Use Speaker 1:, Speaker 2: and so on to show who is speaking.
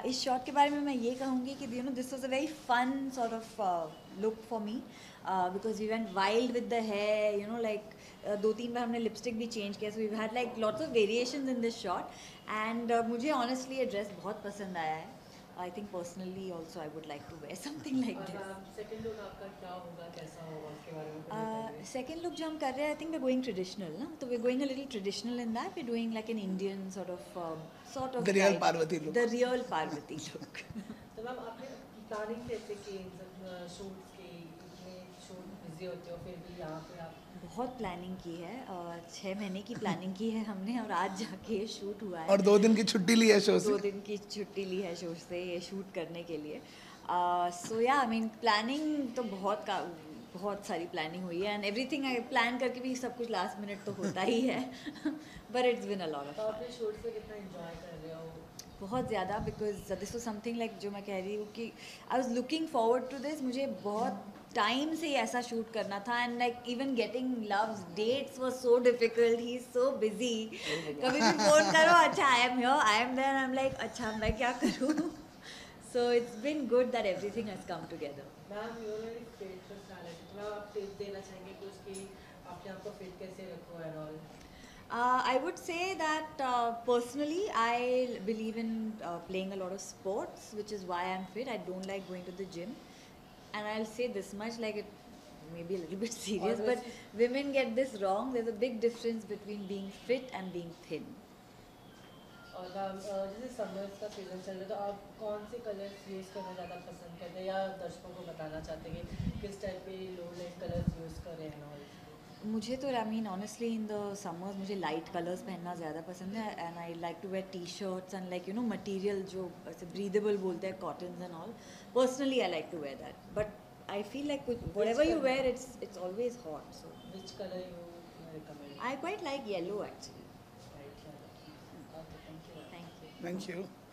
Speaker 1: इस शॉट के बारे में मैं ये कहूँगी कि you know this was a very fun sort of look for me because we went wild with the hair, you know like 2-3 बार हमने लिपस्टिक भी चेंज किया, so we had like lots of variations in this shot and मुझे honestly ये dress बहुत पसंद आया है. I think personally also I would like to wear something like this.
Speaker 2: Second look आपका क्या होगा, कैसा होगा, उसके बारे में कुछ बताइए.
Speaker 1: Second look जो हम कर रहे हैं, I think we're going traditional, ना? तो we're going a little traditional in that. We're doing like an Indian sort of
Speaker 3: The real
Speaker 1: type.
Speaker 3: Parvati look.
Speaker 1: The real Parvati look.
Speaker 2: तो मैम आपने planning कैसे की शूट्स की, इतने शूट बिजी होते हो फिर भी यहाँ पे आप?
Speaker 1: बहुत प्लानिंग की है, 6 महीने की प्लानिंग की है हमने और आज जाके शूट हुआ है.
Speaker 3: और 2 दिन की छुट्टी ली है शो से.
Speaker 1: 2 दिन की छुट्टी ली है शो से ये शूट करने के लिए. सो या आई मीन प्लानिंग तो बहुत सारी प्लानिंग हुई है एंड एवरीथिंग प्लान करके भी सब कुछ लास्ट मिनट तो होता ही है. But it's been a lot of
Speaker 2: fun. अपने शूट से कितना एंजॉय कर रहे हो?
Speaker 1: बहुत ज़्यादा, because this was something like जो मैं कह रही हूँ कि I was looking forward to this. मुझे बहुत टाइम से ऐसा शूट करना था and like even getting Luv's dates was so difficult. He is so busy. कभी भी फोन करो, अच्छा I am here, I am there, I am like अच्छा मैं क्या करूँ. So it's been good that everything has come together.
Speaker 2: Ma'am you are very fit personality, तो आप टिप्स देना चाहेंगे कुछ कि अपने आप को फिट कैसे रखो and all?
Speaker 1: I would say that personally I believe in playing a lot of sports, which is why I'm fit. I don't like going to the gym. And I'll say this much, like it may be a little bit serious, but women get this wrong. There's a big difference between being fit and being thin.
Speaker 2: और ma'am जैसे summers का season चल रहा है तो आप कौन से कलर्स यूज़ करना ज़्यादा पसंद करते हैं या दर्शकों को बताना चाहते हैं कि किस टाइप के लो लाइट कलर्स यूज़ करें एंड ऑल?
Speaker 1: मुझे तो I mean honestly in the summers मुझे लाइट कलर्स पहनना ज़्यादा पसंद है and I like to wear T shirts and like you know material जो ऐसे ब्रीदेबल बोलते हैं, cottons and all. Personally I like to wear that, but I feel like whatever you wear it's always hot. So
Speaker 2: which colour you recommend?
Speaker 1: I quite like yellow actually.
Speaker 2: Right, okay, thank you.
Speaker 1: Thank you.
Speaker 3: Thank you.